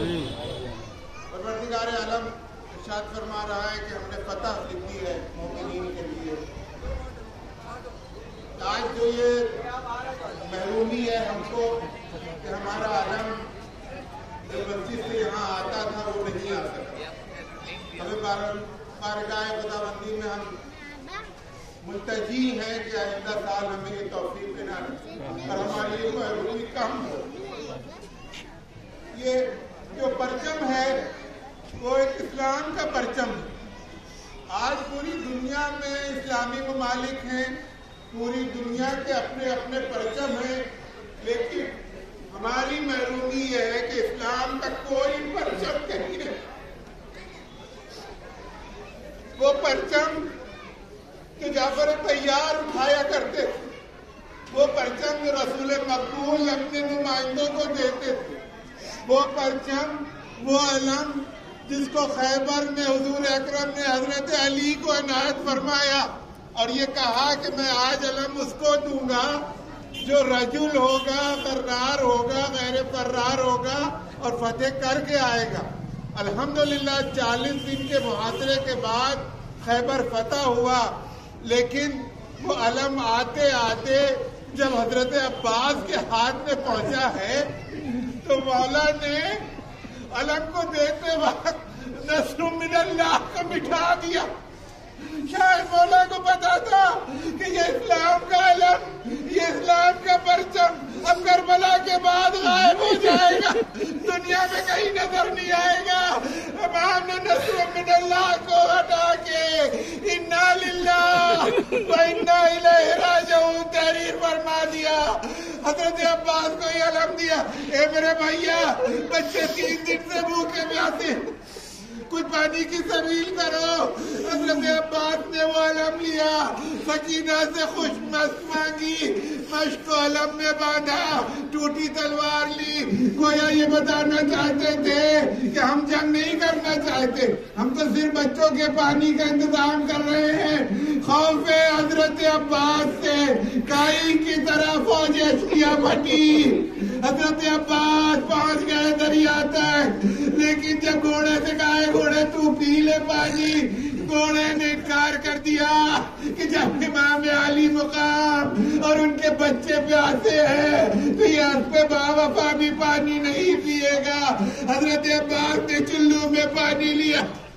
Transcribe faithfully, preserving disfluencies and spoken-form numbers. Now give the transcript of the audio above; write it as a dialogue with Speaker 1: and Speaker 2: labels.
Speaker 1: پروردگار عالم ارشاد فرما رہا ہے کہ ہم نے فتح لکھی ہے مومنین کے لیے. آج جو یہ محرومی ہے ہم کو کہ ہمارا عالم جو مسجد سے یہاں آتا تھا وہ نہیں آ سکا. ہمیں بارگاہ خداوندی میں ہم ملتجی ہیں کہ آئندہ سال ہمیں یہ توفیق دینا اور ہماری یہ محرومی کم ہو. یہ جو پرچم ہے وہ ایک اسلام کا پرچم ہے. آج پوری دنیا میں اسلامی ممالک ہیں, پوری دنیا کے اپنے اپنے پرچم ہیں, لیکن ہماری محرومی یہ ہے کہ اسلام کا کوئی پرچم نہیں ہے. وہ پرچم کہ جعفر طیار اٹھایا کرتے تھے, وہ پرچم جو رسول مقبول اپنے نمائندوں کو دیتے تھے, وہ پرچم, وہ علم جس کو خیبر میں حضور اکرم نے حضرت علی کو عنایت فرمایا اور یہ کہا کہ میں آج علم اس کو دوں گا جو رجل ہوگا, فرار ہوگا, غیر فرار ہوگا اور فتح کر کے آئے گا. الحمدللہ چالیس دن کے محاصرے کے بعد خیبر فتح ہوا, لیکن وہ علم آتے آتے جب حضرت عباس کے ہاتھ میں پہنچا ہے تو مولا نے علم کو دیتے وقت نصر من اللہ کو مٹھا دیا. شاید مولا کو پتا تھا کہ یہ اسلام کا علم, یہ اسلام کا پرچم اب کربلا کے بعد غائب ہو جائے گا, دنیا میں کہیں نظر نہیں آئے گا. امام نے نصر من اللہ کو ہٹا کے انا للہ و انا الیہ راجعون تحریر فرما دیا. حضرت عباس کو یہ علم دیا, اے میرے بھیا بچے تین دن سے بھوکے پیاسے, کچھ پانی کی سبیل کرو. حضرت عباس نے وہ علم لیا, سکینہ سے خوش مست مانگی, مشق کو علم میں باندھا, ٹوٹی تلوار لی. گویا یہ بتانا چاہتے تھے کہ ہم جنگ نہیں کرنا چاہتے, ہم تو صرف بچوں کے پانی کا انتظام کر رہے ہیں. خوف حضرت عباس سے کائی کی طرح فوج اشکیا پھٹی. حضرت عباس پہنچ گئے دریا تک, لیکن جب گھوڑے سے کہا گھوڑے تو پی لے پانی, گھوڑے نے انکار کر دیا کہ جب امام علی مقام اور ان کے بچے پیاسے ہیں تو یہ اسب باوفا بھی پانی نہیں پیے گا. حضرت عباس نے چلو میں پانی لیا,